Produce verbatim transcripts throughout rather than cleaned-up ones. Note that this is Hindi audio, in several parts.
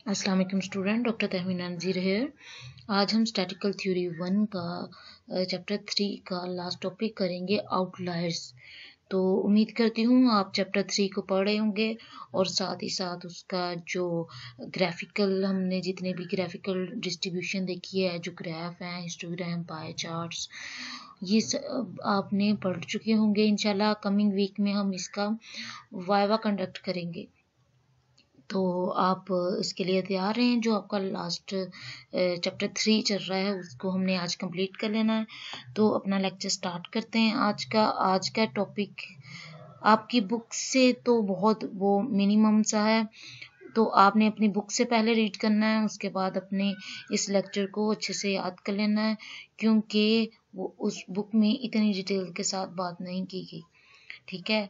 अस्सलाम वालेकुम स्टूडेंट, डॉक्टर तहमीना नज़ीर है। आज हम स्टैटिकल थ्योरी वन का चैप्टर थ्री का लास्ट टॉपिक करेंगे, आउटलायर्स। तो उम्मीद करती हूँ आप चैप्टर थ्री को पढ़ रहे होंगे और साथ ही साथ उसका जो ग्राफिकल, हमने जितने भी ग्राफिकल डिस्ट्रीब्यूशन देखी है, जो ग्राफ हैं, हिस्टोग्राम, पाई चार्ट्स, ये सब आपने पढ़ चुके होंगे। इंशाल्लाह कमिंग वीक में हम इसका वाइवा कंडक्ट करेंगे, तो आप इसके लिए तैयार हैं। जो आपका लास्ट चैप्टर थ्री चल रहा है उसको हमने आज कंप्लीट कर लेना है। तो अपना लेक्चर स्टार्ट करते हैं। आज का आज का टॉपिक आपकी बुक से तो बहुत वो मिनिमम सा है, तो आपने अपनी बुक से पहले रीड करना है, उसके बाद अपने इस लेक्चर को अच्छे से याद कर लेना है, क्योंकि वो उस बुक में इतनी डिटेल के साथ बात नहीं की गई। ठीक है,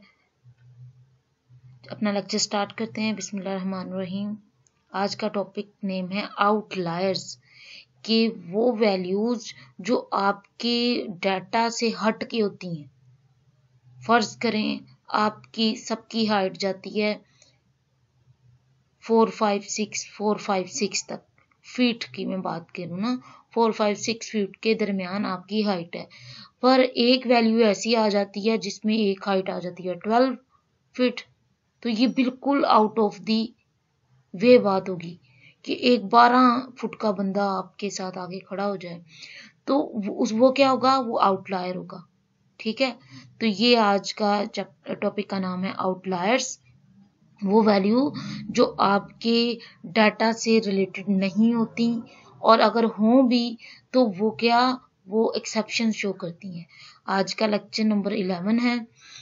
अपना लेक्चर स्टार्ट करते हैं। बिस्मिल्लाहिर्रहमानिर्रहीम। आज का टॉपिक नेम है आउटलायर्स, कि वो वैल्यूज जो आपके डाटा से हट के होती हैं। फर्ज करें आपकी सबकी हाइट जाती है four five six four five six तक, फीट की मैं बात करूँ ना, फोर फाइव सिक्स फीट के दरमियान आपकी हाइट है, पर एक वैल्यू ऐसी आ जाती है जिसमें एक हाइट आ जाती है ट्वेल्व फीट। तो ये बिल्कुल आउट ऑफ दी वे बात होगी कि एक बारह फुट का बंदा आपके साथ आगे खड़ा हो जाए, तो उस वो क्या होगा, वो आउटलायर होगा। ठीक है, तो ये आज का टॉपिक का नाम है आउटलायर्स। वो वैल्यू जो आपके डाटा से रिलेटेड नहीं होती, और अगर हो भी तो वो क्या, वो एक्सेप्शन शो करती हैं। आज का लेक्चर नंबर इलेवन है।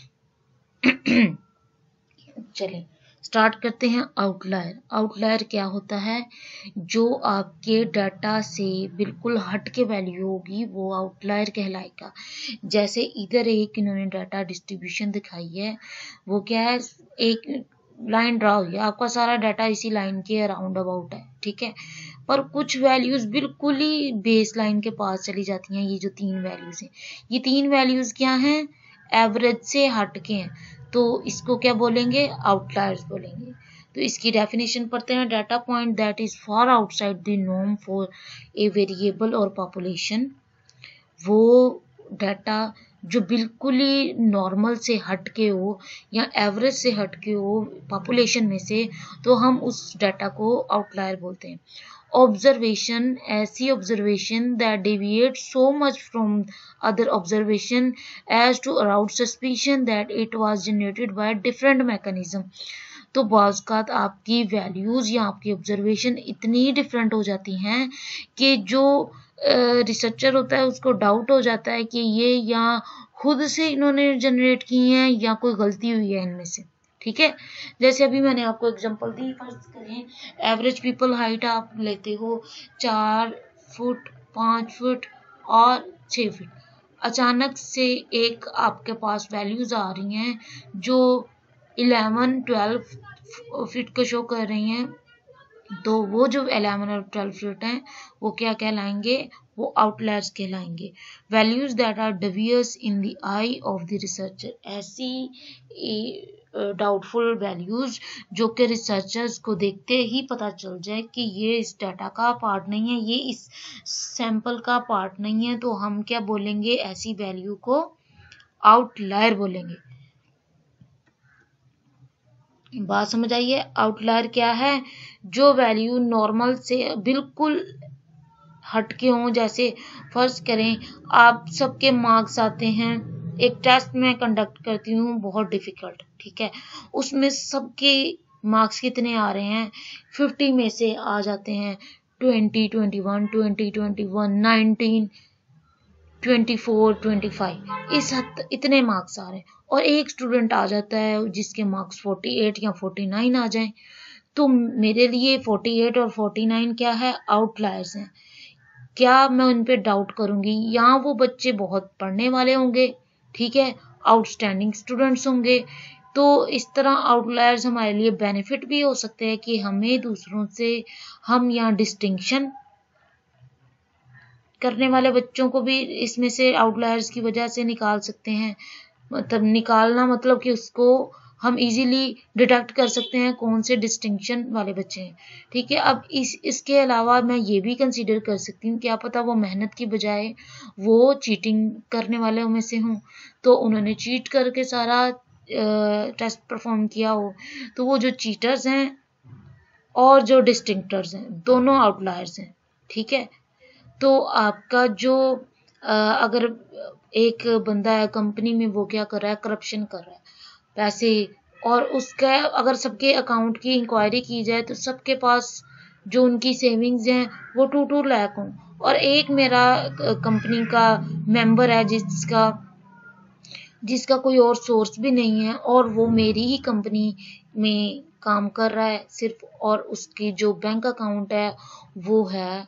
चलें स्टार्ट करते हैं। आउटलायर आउटलायर क्या होता है? जो आपके डाटा से बिल्कुल हट के वैल्यू होगी वो आउटलायर कहलाएगा। जैसे इधर एक इन्होंने डाटा डिस्ट्रीब्यूशन दिखाई है, वो क्या है, एक लाइन ड्रा हुई है, आपका सारा डाटा इसी लाइन के अराउंड अबाउट है। ठीक है, पर कुछ वैल्यूज बिल्कुल ही बेस लाइन के पास चली जाती हैं। ये जो तीन वैल्यूज हैं, ये तीन वैल्यूज क्या हैं, एवरेज से हट के हैं, तो इसको क्या बोलेंगे, आउटलायर्स बोलेंगे। तो इसकी डेफिनेशन पढ़ते हैं। Data point that is far outside the norm for a variable और पॉपुलेशन। वो डाटा जो बिल्कुल ही नॉर्मल से हट के हो या एवरेज से हट के हो पॉपुलेशन में से, तो हम उस डाटा को आउटलायर बोलते हैं। ऑब्जर्वेशन, ऐसी observation that deviate so much from other observation as to around suspicion that it was generated by different mechanism. तो बाज़ आपकी वैल्यूज या आपकी ऑब्जर्वेशन इतनी डिफरेंट हो जाती हैं कि जो रिसर्चर होता है उसको डाउट हो जाता है कि ये या खुद से इन्होंने जनरेट की हैं या कोई गलती हुई है इनमें से। ठीक है, जैसे अभी मैंने आपको एग्जांपल दी, फर्ज करें एवरेज पीपल हाइट आप लेते हो चार फुट, पाँच फुट और छः फुट। अचानक से एक आपके पास वैल्यूज आ रही हैं जो इलेवन ट्वेल्व फीट को शो कर रही हैं, तो वो जो इलेवन और ट्वेल्व फीट हैं वो क्या कहलाएंगे, वो आउटलायर्स कहलाएंगे। Values that are devious in the eye of the researcher, ऐसी डाउटफुल वैल्यूज जो कि रिसर्चर्स को देखते ही पता चल जाए कि ये इस डाटा का पार्ट नहीं है, ये इस सैंपल का पार्ट नहीं है, तो हम क्या बोलेंगे, ऐसी वैल्यू को आउटलायर बोलेंगे। बात समझ आइए। आउटलायर क्या है, जो वैल्यू नॉर्मल से बिल्कुल हटके हों। जैसे फर्ज करें आप सबके मार्क्स आते हैं, एक टेस्ट में कंडक्ट करती हूँ बहुत डिफिकल्ट, ठीक है, उसमें सबके मार्क्स कितने आ रहे हैं, फिफ्टी में से आ जाते हैं twenty, twenty one, twenty, twenty one, nineteen, twenty four, twenty five, इस हद इतने मार्क्स आ रहे हैं, और एक स्टूडेंट आ जाता है जिसके मार्क्स फोर्टी एट या फोर्टी नाइन आ जाएं, तो मेरे लिए फोर्टी एट और फोर्टी नाइन क्या है, आउटलायर्स हैं। क्या मैं उन पे डाउट करूंगी? यहाँ वो बच्चे बहुत पढ़ने वाले होंगे, ठीक है, आउटस्टैंडिंग स्टूडेंट्स होंगे, तो इस तरह आउटलायर्स हमारे लिए बेनिफिट भी हो सकते हैं कि हमें दूसरों से, हम यहाँ डिस्टिंक्शन करने वाले बच्चों को भी इसमें से आउटलायर्स की वजह से निकाल सकते हैं। मतलब निकालना मतलब कि उसको हम इजीली डिटेक्ट कर सकते हैं कौन से डिस्टिंक्शन वाले बच्चे हैं। ठीक है, अब इस इसके अलावा मैं ये भी कंसीडर कर सकती हूँ, क्या पता वो मेहनत की बजाय वो चीटिंग करने वाले में से हों, तो उन्होंने चीट करके सारा टेस्ट परफॉर्म किया हो। तो वो जो चीटर्स हैं और जो डिस्टिंक्टर्स हैं दोनों आउटलायर्स हैं। ठीक है, तो आपका जो आ, अगर एक बंदा है कंपनी में, वो क्या कर रहा है, करप्शन कर रहा है पैसे, और उसका अगर सबके अकाउंट की इंक्वायरी की जाए तो सबके पास जो उनकी सेविंग्स हैं वो टू टू लाख हों, और एक मेरा कंपनी का मेंबर है जिसका जिसका कोई और सोर्स भी नहीं है और वो मेरी ही कंपनी में काम कर रहा है सिर्फ, और उसकी जो बैंक अकाउंट है वो है,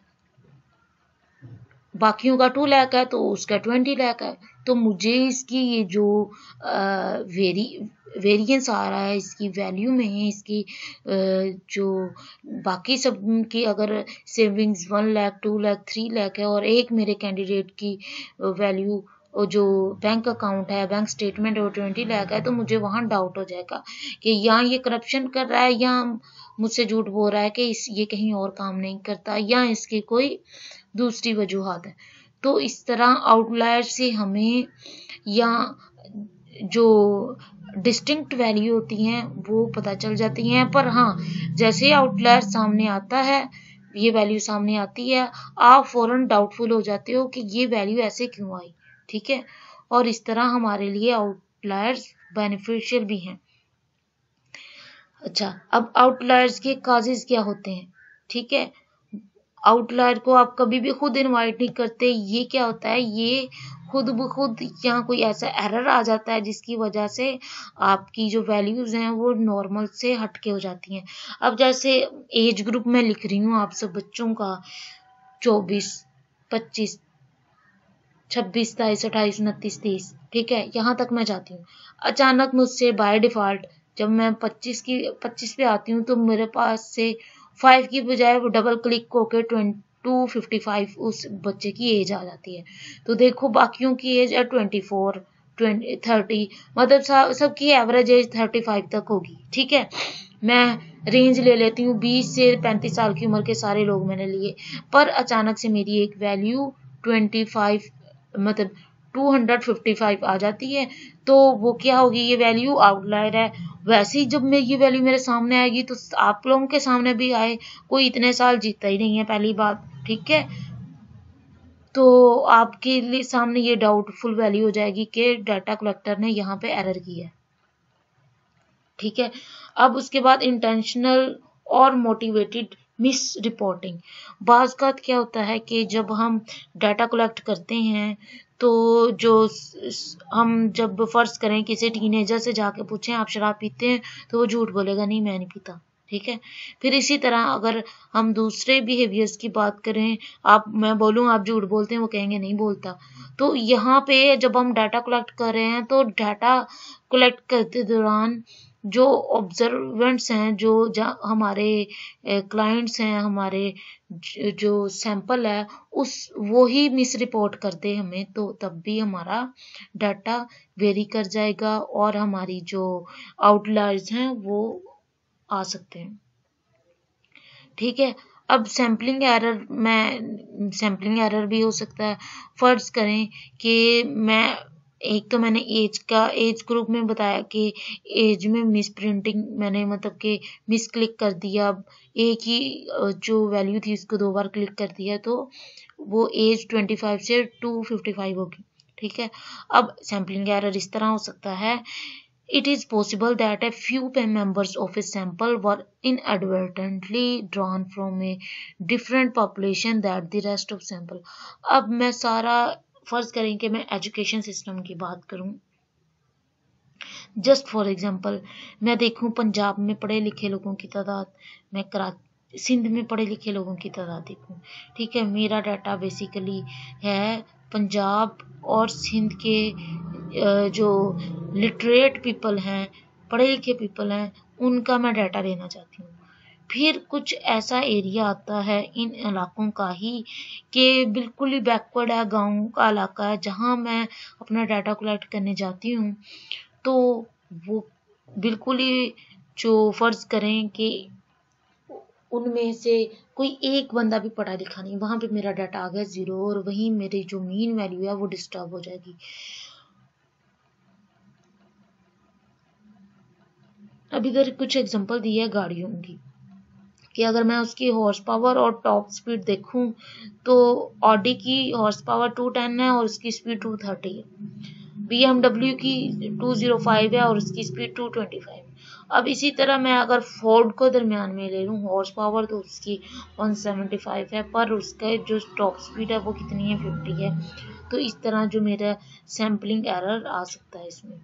बाकियों का टू लाख है तो उसका ट्वेंटी लाख है। तो मुझे इसकी ये जो आ, वेरी वेरिएंस आ रहा है इसकी वैल्यू में है, इसकी आ, जो बाकी सब की अगर savings one lakh two lakh three lakh है और एक मेरे कैंडिडेट की वैल्यू जो बैंक अकाउंट है, बैंक स्टेटमेंट है, वो ट्वेंटी लाख है, तो मुझे वहां डाउट हो जाएगा कि या ये करप्शन कर रहा है या मुझसे झूठ बोल रहा है कि इस ये कहीं और काम नहीं करता, या इसकी कोई दूसरी वजूहात है। तो इस तरह आउटलायर से हमें या जो डिस्टिंक्ट वैल्यू होती हैं वो पता चल जाती हैं। पर हाँ, जैसे आउटलायर सामने आता है, ये वैल्यू सामने आती है, आप फौरन डाउटफुल हो जाते हो कि ये वैल्यू ऐसे क्यों आई। ठीक है, और इस तरह हमारे लिए आउटलायर्स बेनिफिशियल भी हैं। अच्छा, अब आउटलायर्स के काजेस क्या होते हैं। ठीक है, आउटलायर को आप कभी भी खुद इनवाइट नहीं करते। ये क्या होता है, ये खुद ब खुद यहाँ कोई ऐसा एरर आ जाता है जिसकी वजह से आपकी जो वैल्यूज हैं वो नॉर्मल से हटके हो जाती हैं। अब जैसे एज ग्रुप में लिख रही हूँ आप सब बच्चों का, चौबीस पच्चीस छब्बीस सताईस अट्ठाईस उनतीस तीस, ठीक है, यहाँ तक मैं जाती हूँ। अचानक मुझसे बाय डिफॉल्ट जब मैं पच्चीस की पच्चीस पे आती हूँ तो मेरे पास से फाइव की बजाय वो डबल क्लिक होकर ट्वेंटी टू फिफ्टी फाइव उस बच्चे की एज आ जाती है। तो देखो बाकियों की एज है ट्वेंटी फोर ट्वेंटी थर्टी, मतलब सबकी एवरेज एज थर्टी फाइव तक होगी। ठीक है, मैं रेंज ले लेती हूँ बीस से पैंतीस साल की उम्र के सारे लोग मैंने लिए, पर अचानक से मेरी एक वैल्यू ट्वेंटी फाइव मतलब टू हंड्रेड फिफ्टी फाइव आ जाती है। तो वो क्या होगी, ये वैल्यू आउटलायर है। वैसे ही जब मैं ये वैल्यू मेरे सामने आएगी तो आप लोगों के सामने भी आए, कोई इतने साल जीता ही नहीं है पहली बात। ठीक है, तो आपके लिए सामने ये डाउटफुल वैल्यू हो जाएगी कि डाटा कलेक्टर ने यहाँ पे एरर की है। ठीक है, अब उसके बाद इंटेंशनल और मोटिवेटेड मिस रिपोर्टिंग। बाज़ का क्या होता है कि जब हम डाटा कलेक्ट करते हैं तो जो हम जब फर्ज करें किसी टीनेजर से जाके पूछें आप शराब पीते हैं, तो वो झूठ बोलेगा नहीं मैं नहीं पीता। ठीक है, फिर इसी तरह अगर हम दूसरे बिहेवियर्स की बात करें, आप मैं बोलूं आप झूठ बोलते हैं, वो कहेंगे नहीं बोलता। तो यहाँ पे जब हम डाटा कलेक्ट कर रहे हैं तो डाटा कलेक्ट करते दौरान जो ऑब्जर्वेंट्स हैं, जो हमारे क्लाइंट्स हैं, हमारे जो सैंपल है उस वो ही मिस रिपोर्ट करते हमें, तो तब भी हमारा डाटा वेरी कर जाएगा और हमारी जो आउटलायर्स हैं वो आ सकते हैं। ठीक है, अब सैम्पलिंग एरर में सैम्पलिंग एरर भी हो सकता है। फर्ज करें कि मैं एक तो मैंने एज का एज ग्रुप में बताया कि एज में मिस प्रिंटिंग मैंने मतलब कि मिस क्लिक कर दिया, एक ही जो वैल्यू थी उसको दो बार क्लिक कर दिया, तो वो एज ट्वेंटी फाइव से टू फिफ्टी फाइव होगी। ठीक है, अब सैम्पलिंग एरर इस तरह हो सकता है, it is possible that a few members of a sample were inadvertently drawn from a different population than the rest of sample। अब मैं सारा फर्ज करें कि मैं एजुकेशन सिस्टम की बात करूं, जस्ट फॉर एग्जांपल मैं देखूं पंजाब में पढ़े लिखे लोगों की तादाद, मैं कराची सिंध में पढ़े लिखे लोगों की तादाद देखूं। ठीक है, मेरा डाटा बेसिकली है पंजाब और सिंध के जो लिटरेट पीपल हैं, पढ़े लिखे पीपल हैं, उनका मैं डाटा लेना चाहती हूँ। फिर कुछ ऐसा एरिया आता है इन इलाकों का ही कि बिल्कुल ही बैकवर्ड है, गांव का इलाका है, जहाँ मैं अपना डाटा कलेक्ट करने जाती हूँ तो वो बिल्कुल ही जो फर्ज करें कि उनमें से कोई एक बंदा भी पढ़ा लिखा नहीं, वहां पे मेरा डाटा आ गया जीरो और वहीं मेरी जो मीन वैल्यू है वो डिस्टर्ब हो जाएगी। अब इधर कुछ एग्जांपल दी है गाड़ियों की कि अगर मैं उसकी हॉर्स पावर और टॉप स्पीड देखूं तो ऑडी की हॉर्स पावर टू टेन है और उसकी स्पीड टू थर्टी है, बी एम डब्ल्यू की टू जीरो फाइव है और उसकी स्पीड टू ट्वेंटी फाइव। अब इसी तरह मैं अगर फोर्ड को दरमियान में ले लूँ हॉर्स पावर तो उसकी वन सेवेंटी फाइव है पर उसका जो टॉप स्पीड है वो कितनी है, फिफ्टी है। तो इस तरह जो मेरा सैम्पलिंग एरर आ सकता है इसमें।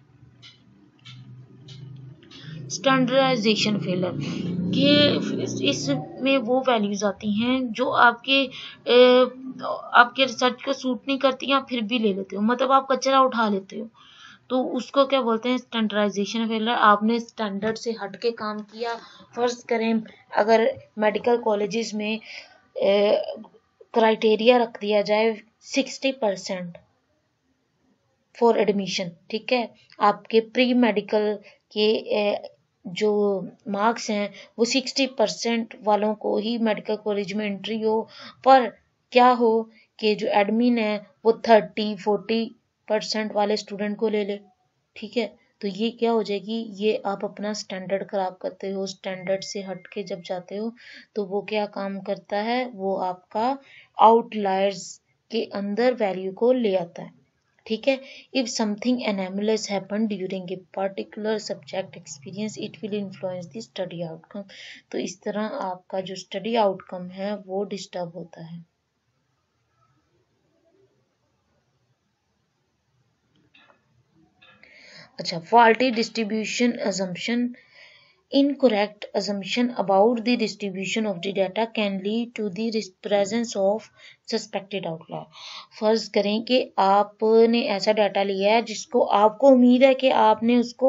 स्टैंडर्डाइजेशन फेलर के इसमें वो वैल्यूज आती हैं जो आपके ए, आपके रिसर्च को सूट नहीं करती हैं, फिर भी ले लेते हो, मतलब आप कचरा उठा लेते हो, तो उसको क्या बोलते हैं, स्टैंडर्डाइजेशन फेलर। आपने स्टैंडर्ड से हट के काम किया। फर्ज करें अगर मेडिकल कॉलेजेस में क्राइटेरिया रख दिया जाए सिक्सटी परसेंट फॉर एडमिशन, ठीक है, आपके प्री मेडिकल के ए, जो मार्क्स हैं वो सिक्सटी परसेंट वालों को ही मेडिकल कॉलेज में एंट्री हो, पर क्या हो कि जो एडमिन है वो थर्टी फोर्टी परसेंट वाले स्टूडेंट को ले ले, ठीक है। तो ये क्या हो जाएगी, ये आप अपना स्टैंडर्ड खराब करते हो। स्टैंडर्ड से हट के जब जाते हो तो वो क्या काम करता है, वो आपका आउटलायर्स के अंदर वैल्यू को ले आता है, ठीक है। If something anomalous happen during a particular subject experience it will influence the study outcome। तो इस तरह आपका जो स्टडी आउटकम है वो डिस्टर्ब होता है। अच्छा, faulty distribution assumption, incorrect assumption about the distribution of the data can lead to the presence of suspected outlier। फर्ज करें कि आपने ऐसा डाटा लिया है जिसको आपको उम्मीद है कि आपने उसको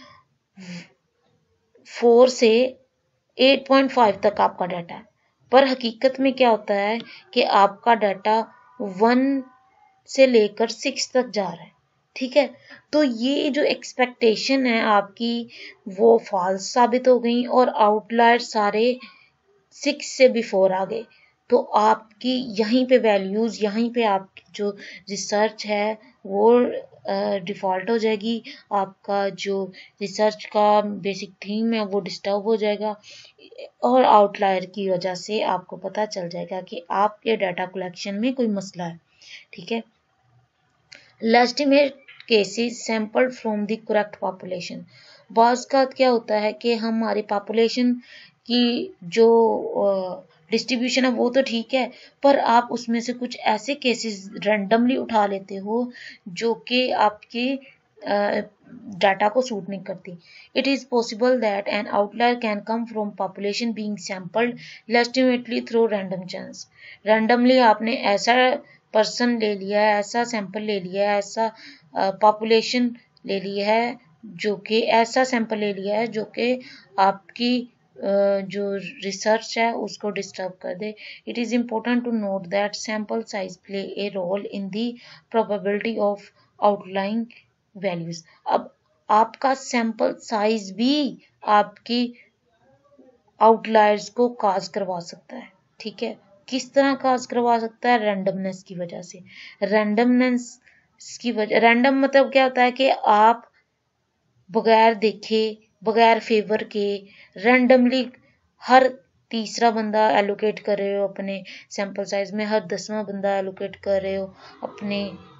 फोर से एट पॉइंट फाइव तक आपका डाटा है, पर हकीकत में क्या होता है कि आपका डाटा वन से लेकर सिक्स तक जा रहा है, ठीक है। तो ये जो एक्सपेक्टेशन है आपकी वो फॉल्स साबित हो गई और आउटलायर सारे सिक्स से बिफोर आ गए। तो आपकी यहीं पे वैल्यूज, यहीं पे आपकी जो रिसर्च है वो डिफॉल्ट हो जाएगी, आपका जो रिसर्च का बेसिक थीम है वो डिस्टर्ब हो जाएगा और आउटलायर की वजह से आपको पता चल जाएगा कि आपके डाटा कलेक्शन में कोई मसला है, ठीक है। Legitimate cases sampled from the correct population. बाज़ का क्या होता है कि हमारी पॉपुलेशन की जो डिस्ट्रीब्यूशन है वो तो ठीक है, पर आप उसमें से कुछ ऐसे केसेस रैंडमली उठा लेते हो जो कि आपके डाटा को सूट नहीं करती। It is possible that an outlier can come from population being sampled legitimately through random chance. Randomly आपने ऐसा पर्सन ले लिया है, ऐसा सैंपल ले लिया है, ऐसा पॉपुलेशन ले लिया है जो कि ऐसा सैंपल ले लिया है जो कि आपकी uh, जो रिसर्च है उसको डिस्टर्ब कर दे। It is important to note that sample size play a role in the probability of outlying values. अब आपका सैंपल साइज भी आपकी आउटलायर्स को काज करवा सकता है, ठीक है। किस तरह काज करवा सकता है, रैंडमनेस की वजह से। रैंडमनेस की वजह, रैंडम मतलब क्या होता है कि आप बगैर देखे, बगैर फेवर के रैंडमली हर तीसरा बंदा एलोकेट कर रहे हो अपने सैंपल साइज में, हर दसवां बंदा एलोकेट कर रहे हो अपने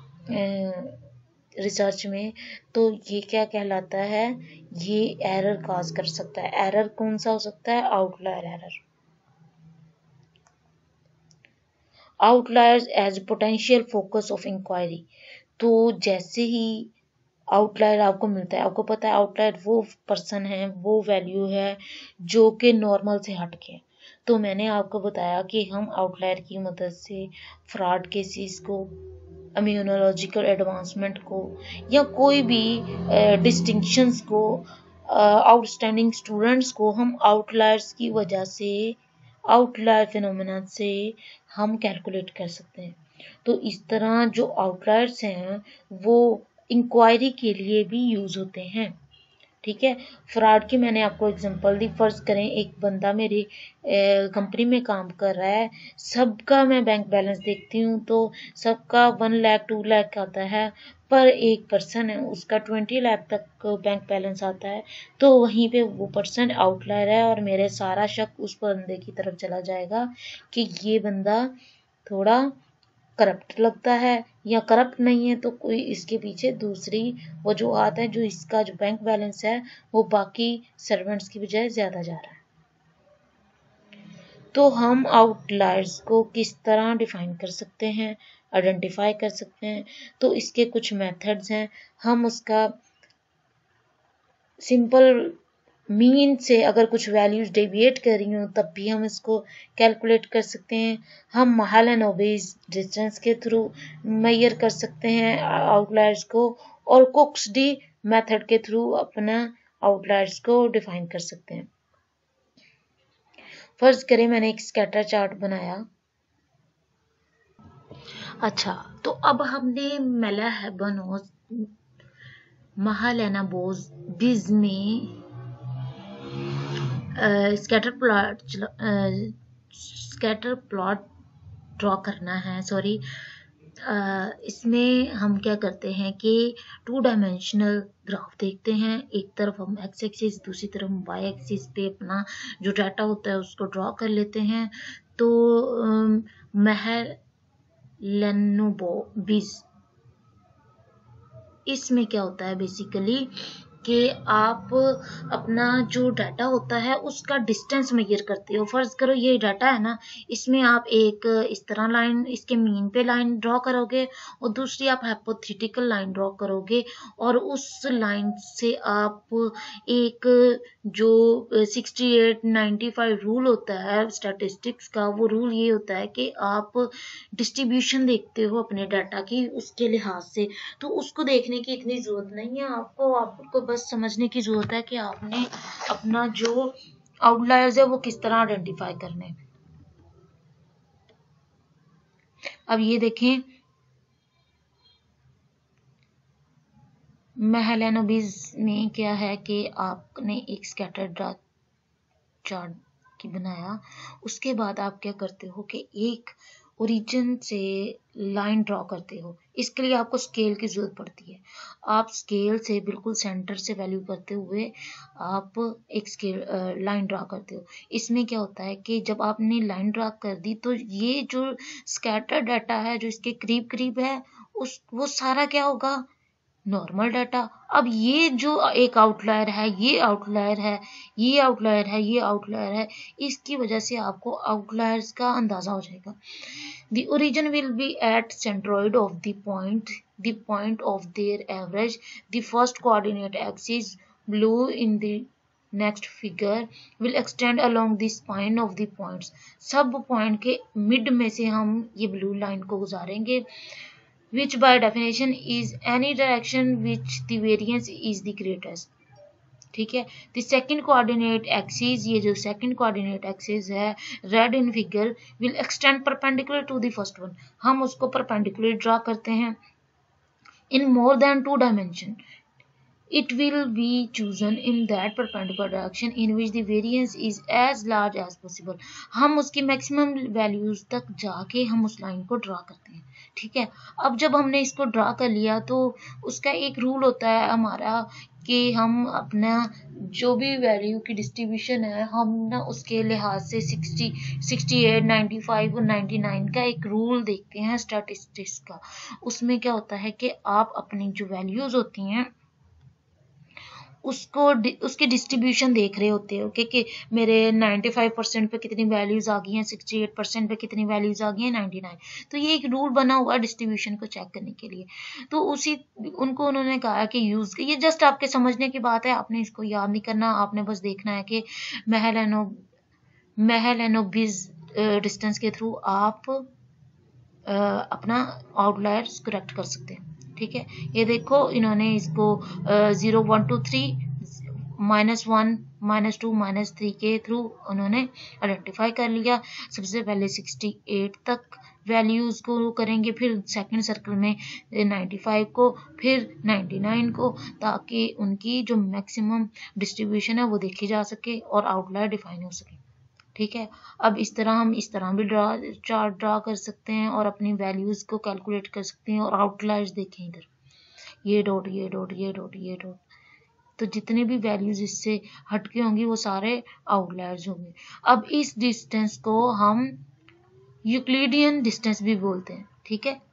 रिसर्च में, तो ये क्या कहलाता है, ये एरर काज कर सकता है। एरर कौन सा हो सकता है, outlier error. Outliers as potential focus of inquiry. तो जैसे ही आउटलायर आपको मिलता है, आपको पता है आउटलायर वो पर्सन है, वो वैल्यू है जो कि नॉर्मल से हटके। तो मैंने आपको बताया कि हम आउटलायर की मदद से फ्रॉड केसेस को, इम्यूनोलॉजिकल एडवांसमेंट को या कोई भी डिस्टिंक्शंस को, आउटस्टैंडिंग स्टूडेंट्स को हम आउटलायर्स की वजह से, आउटलायर फिनोमेना से हम कैलकुलेट कर सकते हैं। तो इस तरह जो आउटलायर्स हैं वो इंक्वायरी के लिए भी यूज होते हैं, ठीक है। फ्रॉड की मैंने आपको एग्जांपल दी। फर्ज करें एक बंदा मेरी कंपनी में काम कर रहा है, सबका मैं बैंक बैलेंस देखती हूँ तो सबका वन लाख टू लाख आता है, पर एक पर्सन है उसका ट्वेंटी लाख तक बैंक बैलेंस आता है, तो वहीं पे वो पर्सन आउटलायर है और मेरे सारा शक उस बंदे की तरफ चला जाएगा कि ये बंदा थोड़ा करप्ट लगता है, या करप्ट नहीं है तो कोई इसके पीछे दूसरी वजूहत है जो इसका जो बैंक बैलेंस है वो बाकी सर्वेंट्स की बजाय ज्यादा जा रहा है। तो हम आउटलायर्स को किस तरह डिफाइन कर सकते हैं, आइडेंटिफाई कर सकते हैं, तो इसके कुछ मेथड्स हैं। हम उसका सिंपल मीन से अगर कुछ वैल्यूज डेविएट कर रही हूँ तब भी हम इसको कैलकुलेट कर सकते हैं। हम महल एंड ओबेज डिस्टेंस के थ्रू मेजर कर सकते हैं आउटलायर्स को, और कुक्स डी मेथड के थ्रू अपना आउटलायर्स को डिफाइन कर सकते हैं। फर्ज करें मैंने एक स्कैटर चार्ट बनाया। अच्छा, तो अब हमने मेला हेबनोस महल एंड ओबेज बीज में scatter plot scatter plot draw करना है। सॉरी, इसमें हम क्या करते हैं कि टू डायमेंशनल ग्राफ देखते हैं। एक तरफ हम एक्स एक्सिस, दूसरी तरफ हम वाई एक्सिस पे अपना जो डाटा होता है उसको ड्रॉ कर लेते हैं। तो महल लेनोबोबिस, इसमें क्या होता है बेसिकली कि आप अपना जो डाटा होता है उसका डिस्टेंस मेजर करते हो। फर्ज करो ये डाटा है ना, इसमें आप एक इस तरह लाइन इसके मीन पे लाइन ड्रॉ करोगे और दूसरी आप हाइपोथेटिकल लाइन ड्रॉ करोगे, और उस लाइन से आप एक जो sixty eight ninety five rule होता है स्टैटिस्टिक्स का, वो रूल ये होता है कि आप डिस्ट्रीब्यूशन देखते हो अपने डाटा की उसके लिहाज से। तो उसको देखने की इतनी जरूरत नहीं है आपको, आपको बस समझने की जरूरत है कि आपने अपना जो आउटलायर्स है वो किस तरह आइडेंटिफाई करने। अब ये देखें, महल एंड ओबेज में क्या है कि आपने एक स्कैटर चार्ट की बनाया, उसके बाद आप क्या करते हो कि एक ओरिजिन से लाइन ड्रॉ करते हो। इसके लिए आपको स्केल की जरूरत पड़ती है। आप स्केल से बिल्कुल सेंटर से वैल्यू करते हुए आप एक स्केल लाइन ड्रॉ करते हो। इसमें क्या होता है कि जब आपने लाइन ड्रॉ कर दी तो ये जो स्कैटर डाटा है जो इसके करीब करीब है उस वो सारा क्या होगा, नॉर्मल डाटा। अब ये जो एक आउटलायर है, ये आउटलायर है, ये आउटलायर है, ये आउटलायर है, इसकी वजह से आपको आउटलायर्स का अंदाजा हो जाएगा। The origin will be at centroid of the point, the point of their average. The first coordinate axis, blue in the next figure, will extend along the spine of the points. सब पॉइंट के मिड में से हम ये ब्लू लाइन को गुजारेंगे, which by definition is any direction which the variance is the greatest. ठीक है। the second coordinate axis, ये जो second coordinate axis है red in figure, will extend perpendicular to the first one. हम उसको perpendicular draw करते हैं in more than two dimension. It will be chosen in that perpendicular direction in which the variance is as large as possible. हम उसकी maximum values तक जाके हम उस लाइन को ड्रा करते हैं। ठीक है। अब जब हमने इसको ड्रा कर लिया तो उसका एक रूल होता है हमारा कि हम अपना जो भी वैल्यू की डिस्ट्रीब्यूशन है हम ना उसके लिहाज से sixty, sixty eight, ninety five और नाइन्टी नाइन का एक रूल देखते हैं स्टैटिस्टिक्स का। उसमें क्या होता है कि आप अपनी जो वैल्यूज होती हैं उसको उसकी डिस्ट्रीब्यूशन देख रहे होते हो कि, कि मेरे पचानवे परसेंट पे कितनी वैल्यूज आ गई हैं, अड़सठ परसेंट पे कितनी वैल्यूज आ गई हैं, निन्यानवे। तो ये एक रूल बना हुआ है डिस्ट्रीब्यूशन को चेक करने के लिए। तो उसी उनको उन्होंने कहा कि यूज, ये जस्ट आपके समझने की बात है, आपने इसको याद नहीं करना, आपने बस देखना है कि Mahal and Mahalanobis distance के थ्रू आप अपना आउटलायर्स करेक्ट कर सकते हैं। ठीक है। ये देखो इन्होंने इसको zero one two three minus one minus two minus three के थ्रू उन्होंने आइडेंटिफाई कर लिया। सबसे पहले सिक्सटी एट तक वैल्यूज़ को करेंगे, फिर सेकंड सर्कल में नाइन्टी फाइव को, फिर नाइन्टी नाइन को, ताकि उनकी जो मैक्सिमम डिस्ट्रीब्यूशन है वो देखी जा सके और आउटलायर डिफाइन हो सके। ठीक है, अब इस तरह हम इस तरह भी ड्रा चार्ट ड्रा कर सकते हैं और अपनी वैल्यूज़ को कैलकुलेट कर सकते हैं। और आउटलायर्स देखें इधर, ये डॉट ये डॉट ये डॉट ये डॉट, तो जितने भी वैल्यूज इससे हटके होंगी वो सारे आउटलायर्स होंगे। अब इस डिस्टेंस को हम यूक्लिडियन डिस्टेंस भी बोलते हैं। ठीक है,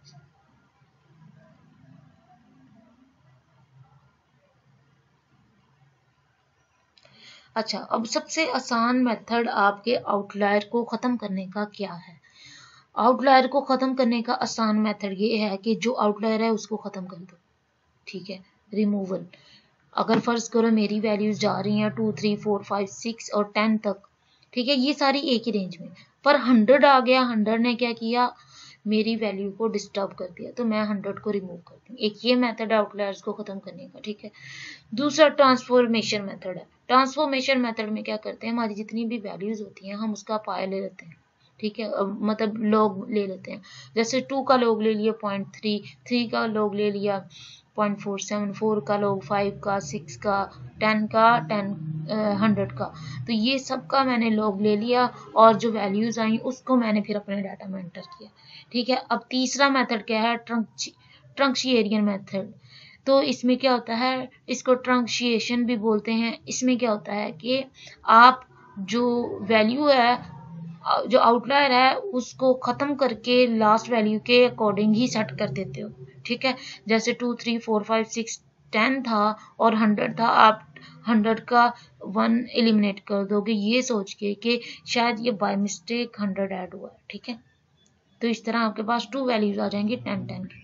अच्छा, अब सबसे आसान मेथड आपके आउटलायर को ख़त्म करने का क्या है? आउटलायर को ख़त्म करने का आसान मेथड ये है कि जो आउटलायर है उसको ख़त्म कर दो। ठीक है, रिमूवल। अगर फ़र्ज़ करो मेरी वैल्यूज़ जा रही हैं two three four five six और टेन तक, ठीक है, ये सारी एक ही रेंज में, पर हंड्रेड आ गया, हंड्रेड ने क्या किया, मेरी वैल्यू को डिस्टर्ब कर दिया, तो मैं हंड्रेड को रिमूव करती हूँ। एक ये मेथड है आउटलायर्स को ख़त्म करने का। ठीक है, दूसरा ट्रांसफॉर्मेशन मेथड है। ट्रांसफॉर्मेशन मेथड में क्या करते हैं, हमारी जितनी भी वैल्यूज़ होती हैं हम उसका पाया ले लेते हैं। ठीक है, मतलब लॉग ले लेते हैं। जैसे टू का लॉग ले लिया पॉइंट थ्री, थ्री का लॉग ले लिया पॉइंट फोर सेवन, फोर का लॉग फाइव का, सिक्स का, टेन का, टेन हंड्रेड का, तो ये सब का मैंने लॉग ले लिया और जो वैल्यूज़ आई उसको मैंने फिर अपने डाटा में एंटर किया। ठीक है, अब तीसरा मेथड क्या है, ट्रंक ट्रंक्शिएरियन मेथड। तो इसमें क्या होता है, इसको ट्रंक्शिएशन भी बोलते हैं। इसमें क्या होता है कि आप जो वैल्यू है, जो आउटलायर है, उसको ख़त्म करके लास्ट वैल्यू के अकॉर्डिंग ही सेट कर देते हो। ठीक है, जैसे two three four five six ten था और हंड्रेड था, आप हंड्रेड का वन एलिमिनेट कर दोगे ये सोच के कि शायद ये बाय मिस्टेक हंड्रेड ऐड हुआ है। ठीक है, तो इस तरह आपके पास टू वैल्यूज आ जाएंगी टेन टेन की।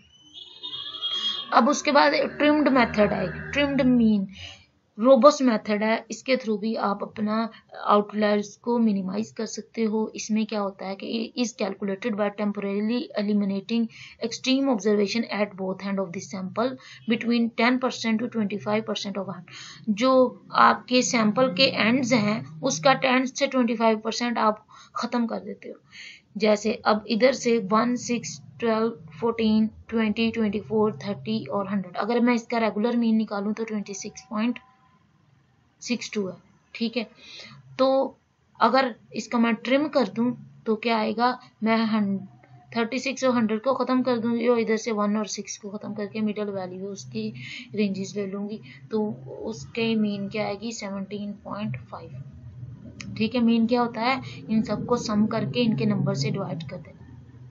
अब उसके बाद ट्रिम्ड मेथड है, ट्रिम्ड मीन रोबस्ट मेथड है। इसके थ्रू भी आप अपना आउटलायर्स को मिनिमाइज कर सकते हो। इसमें क्या होता है कि is calculated by temporarily eliminating extreme observation at both end of this sample between ten percent to twenty five percent of end. जो आपके सैंपल के एंड्स हैं उसका टेन से ट्वेंटी फाइव परसेंट आप ख़त्म कर देते हो। जैसे अब इधर से one, six, twelve, fourteen, twenty, twenty four, thirty और हंड्रेड, अगर मैं इसका रेगुलर मीन निकालूं तो twenty six point six two है। ठीक है, तो अगर इसका मैं ट्रिम कर दूं तो क्या आएगा, मैं थर्टी सिक्स और हंड्रेड को ख़त्म कर दूंगी और इधर से वन और सिक्स को ख़त्म करके मिडल वैल्यू उसकी रेंजेस ले लूंगी, तो उसके मीन क्या आएगी, सेवनटीन पॉइंट फाइव। ठीक है, मीन क्या होता है, इन सबको सम करके इनके नंबर से डिवाइड कर देना।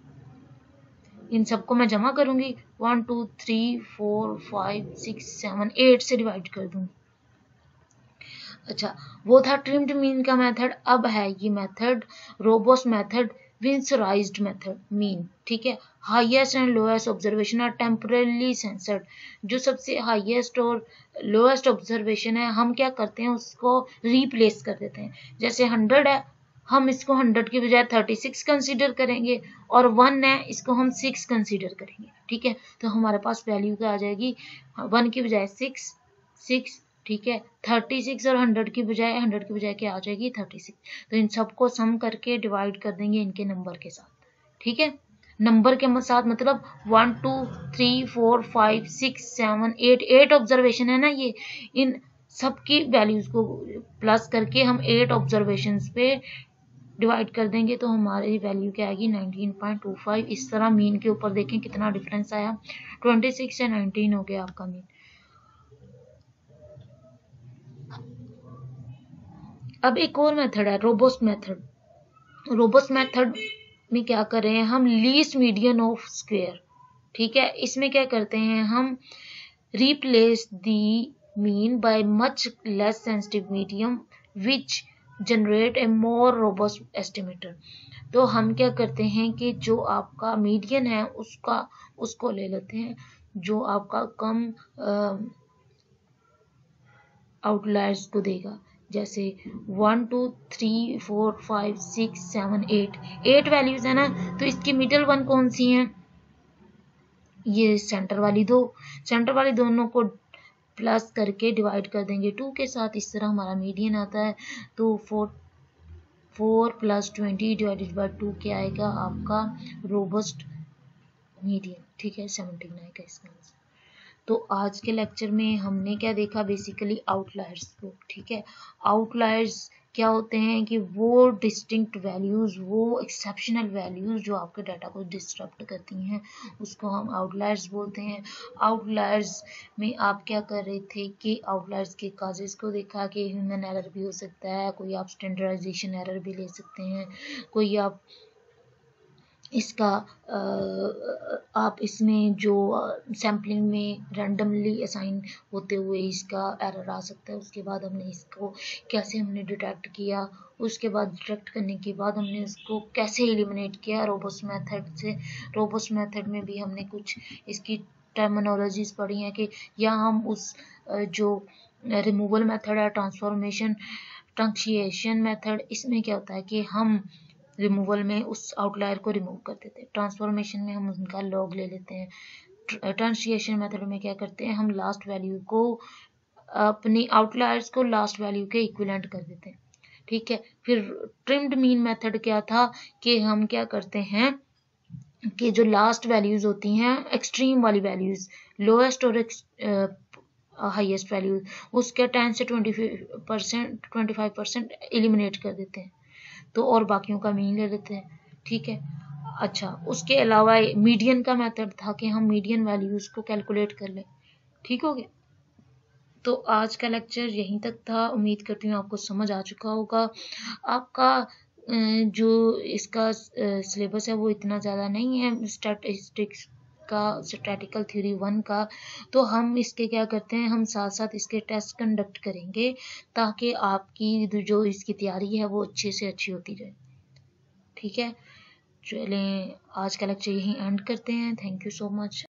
इन सबको मैं जमा करूंगी, one two three four five six seven eight से डिवाइड कर दूंगी। अच्छा, वो था ट्रिम्ड मीन का मेथड। अब है ये method robust method, winsorized method mean. ठीक है, highest and lowest observation are temporarily censored. जो सबसे हाईएस्ट और लोएस्ट ऑब्जर्वेशन है हम क्या करते हैं, उसको रिप्लेस कर देते हैं। जैसे हंड्रेड है, हम इसको हंड्रेड की बजाय थर्टी सिक्स कंसिडर करेंगे, और वन है इसको हम सिक्स कंसिडर करेंगे। ठीक है, तो हमारे पास वैल्यू क्या आ जाएगी, वन की बजाय सिक्स, सिक्स। ठीक है, थर्टी सिक्स और हंड्रेड की बजाय हंड्रेड की बजाय क्या आ जाएगी, थर्टी सिक्स। तो इन सबको सम करके डिवाइड कर देंगे इनके नंबर के साथ। ठीक है, नंबर के साथ मतलब one two three four five six seven eight, eight observation है ना ये, इन सबकी वैल्यूज को प्लस करके हम एट ऑब्जर्वेशन पे डिवाइड कर देंगे, तो हमारी वैल्यू क्या आएगी, नाइनटीन पॉइंट टू फाइव। इस तरह मीन के ऊपर देखें कितना डिफरेंस आया, ट्वेंटी सिक्स से नाइनटीन हो गया आपका मीन। अब एक और मेथड है रोबस्ट मेथड। रोबस्ट मेथड में क्या कर रहे हैं हम, लीस्ट मीडियन ऑफ स्क्वायर। ठीक है, इसमें क्या करते हैं हम, replace the mean by much less sensitive medium which generate a more robust estimator. तो हम क्या करते हैं कि जो आपका मीडियन है उसका उसको ले लेते हैं जो आपका कम आउटलायर्स को देगा। जैसे one two three four five six seven eight, eight values है ना, तो इसकी मिडल वन कौन सी हैं, ये सेंटर वाली दो। सेंटर वाली दोनों को प्लस करके डिवाइड कर देंगे टू के साथ, इस तरह हमारा मीडियन आता है। तो four four plus twenty divided by two क्या आएगा आपका रोबस्ट मीडियन, ठीक है, सेवनटीन आएगा इसका आंसर। तो आज के लेक्चर में हमने क्या देखा, बेसिकली आउटलायर्स को, ठीक है। आउटलायर्स क्या होते हैं कि वो डिस्टिंक्ट वैल्यूज, वो एक्सेप्शनल वैल्यूज जो आपके डाटा को डिस्टरप्ट करती हैं, उसको हम आउटलायर्स बोलते हैं। आउटलायर्स में आप क्या कर रहे थे कि आउटलायर्स के काजेस को देखा कि ह्यूमन एरर भी हो सकता है, कोई आप स्टैंडर्डाइजेशन एरर भी ले सकते हैं, कोई आप इसका आप इसमें जो सैम्पलिंग में रैंडमली असाइन होते हुए इसका एरर आ सकता है। उसके बाद हमने इसको कैसे हमने डिटेक्ट किया, उसके बाद डिटेक्ट करने के बाद हमने उसको कैसे एलिमिनेट किया रोबस्ट मेथड से। रोबस्ट मेथड में भी हमने कुछ इसकी टर्मिनोलॉजीज पढ़ी हैं कि या हम उस जो रिमूवल मेथड है, ट्रांसफॉर्मेशन, ट्रंक्शिएशन मेथड, इसमें क्या होता है कि हम रिमूवल में उस आउटलायर को रिमूव कर देते हैं, ट्रांसफॉर्मेशन में हम उनका लॉग ले लेते हैं, ट्रांसशिएशन मेथड में क्या करते हैं हम लास्ट वैल्यू को, अपनी आउटलायर्स को लास्ट वैल्यू के इक्विवेलेंट कर देते हैं, ठीक है। फिर ट्रिम्ड मीन मेथड क्या था कि हम क्या करते हैं कि जो लास्ट वैल्यूज होती हैं, एक्सट्रीम वाली वैल्यूज, लोएस्ट और हाईएस्ट वैल्यूज, उसके टेन से twenty percent twenty five percent eliminate कर देते हैं, तो और बाकियों का मीन ले लेते हैं, ठीक है। अच्छा, उसके अलावा मीडियन का मेथड था कि हम मीडियन वैल्यूज को कैलकुलेट कर लें, ठीक हो गया। तो आज का लेक्चर यहीं तक था, उम्मीद करती हूँ आपको समझ आ चुका होगा। आपका जो इसका सिलेबस है वो इतना ज़्यादा नहीं है स्टैटिस्टिक्स का, स्टैटिकल थ्योरी वन का, तो हम इसके क्या करते हैं, हम साथ साथ इसके टेस्ट कंडक्ट करेंगे ताकि आपकी जो इसकी तैयारी है वो अच्छे से अच्छी होती जाए, ठीक है। चलें, आज का लेक्चर यहीं एंड करते हैं। Thank you so much.